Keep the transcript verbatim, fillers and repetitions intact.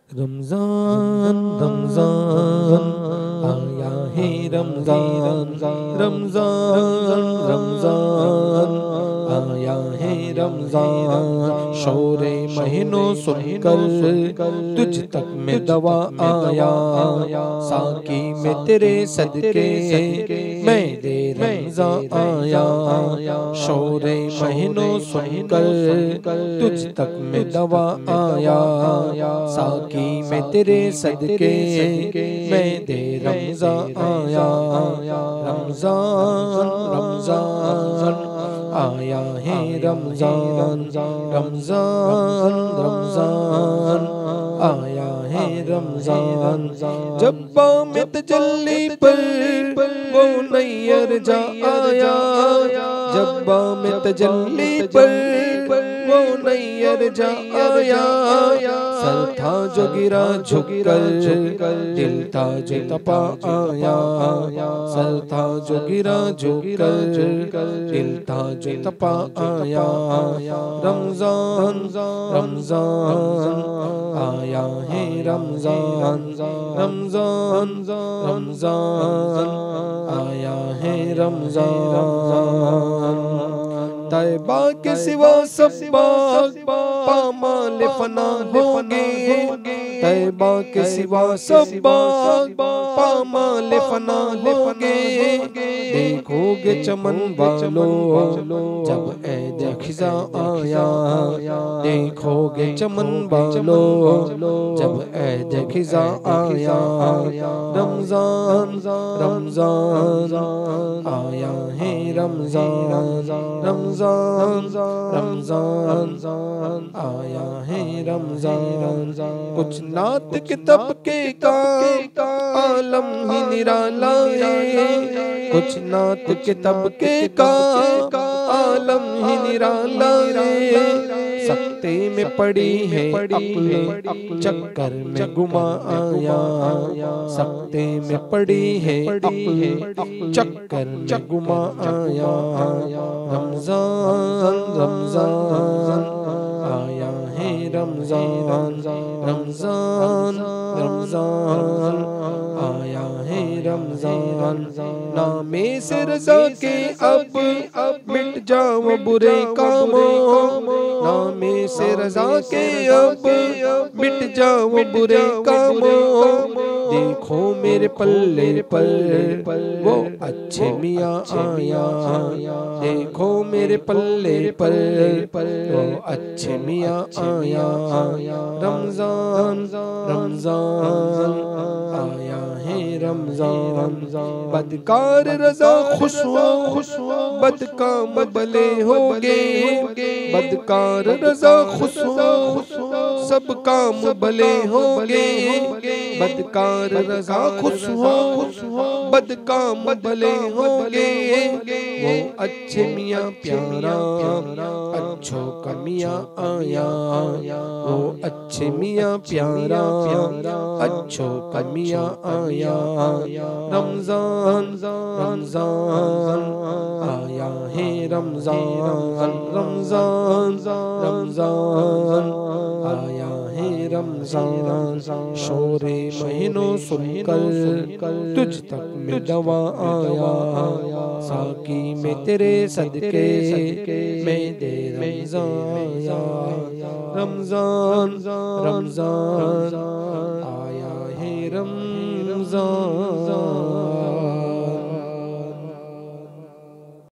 रमजान रमजान आया है रमजान रमजान रमजान आया है रमजान। शोरे महीनों सुनकर तुझ तक में दवा आया, साकी में तेरे सदके मैं दे रमजान आया। शोरे महीनों सुनकर तुझ तक में दवा आया, साकी में तेरे सदके मैं दे रमजान आया। रमजान रमजान आया है रमजान रमजान रमजान आया है रमजान। जब में तजल्ली पर वो नैयर जा आया, जब में तजल्ली पर वो नैयर जा आया। सर था जो गिरा झुककर दिल था जो तपा आया, सर था जो गिरा झुककर दिल था जो तपा आया। रमजान रमजान आया है रमजान रमजान रमजान आया है रमजान। तैबा के सिवा सब बाग पामाल फना होंगे, तैबा के सिवा सब बाग पामाल फना होंगे। देखोगे चमन वालों जब ऐद खिजा आया, देखोगे चमन वालों जब ऐद खिजा आया। रमजान रमजान आया है रमजान रमजान रमजान आया है रमजान। कुछ नात के तबके का आलम ही निराला है, कुछ नात के तबके का आलम ही निराला है। सकते में पड़ी है अक्ल चक्कर में गुमा आया, सकते में पड़ी है अक्ल चक्कर में गुमा आया। रमजान रमजान आया है रमजान रमजान रमजान आया है रमजान। नामे से रज़ा के अब अब मिट जाओ बुरे कामों, नामे से रज़ा के अब मिट जाओ बुरे कामों। देखो मेरे पल्ले पर वो अच्छे मियाँ आया, देखो मेरे पल्ले पर वो अच्छे मियाँ आया। रमजान रमजान आया है रमजान। बदकार रज़ा खुश हो बदकाम भले होगे, बदकार रज़ा खुश हो सब काम भले होगे। बदकार रज़ा खुश हो बदकाम भले होगे। वो अच्छे मियाँ प्यारा अच्छों का मियाँ आया, वो अच्छे मियाँ प्यारा अच्छों का मियाँ आया। रमजान रमजान आया है रमजान रमजान रमजान आया है रमजान। शोरे महीनों सुनकर तुझ तक में दवा आया, साकी में तेरे सदके मैं दे रमजान आया। रमजान रमजान आया है रमजान।